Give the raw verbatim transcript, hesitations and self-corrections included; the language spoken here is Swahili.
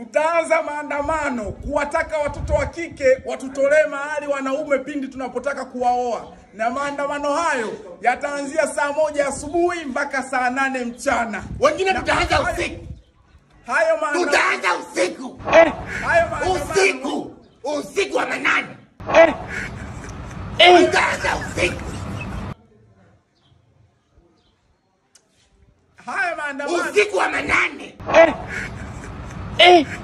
Tutaanza maandamano kuwataka watoto wa kike watutolee mahali wanaume pindi tunapotaka kuwaoa. Na maandamano hayo yataanzia saa moja asubuhi mpaka saa nane mchana. Wengine tutaanza usiku. Hayo maandamano Tutaanza usiku. Eh. Hayo maandamano Usiku. Usiku wa manane. Eh. Eh. Tutaanza usiku. Hayo maandamano Usiku wa manane. Eh. Eh.